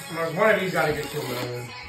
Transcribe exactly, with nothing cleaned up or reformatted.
One of these got to get to a million.